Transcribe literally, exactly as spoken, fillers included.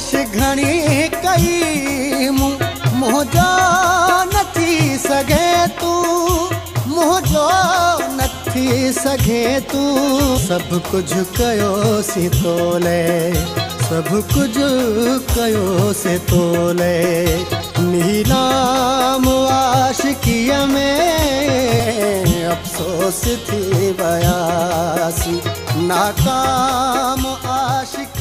कोशिश घणी कई मूं मुंहिंजो न थी सघे तू मुंहिंजो न थी सघे तू सब कुछ कयो सी तोले सब कुछ कयो से तोले नीलाम आशिकीअ में अफ़सोस थी वयासी नाकाम आशिक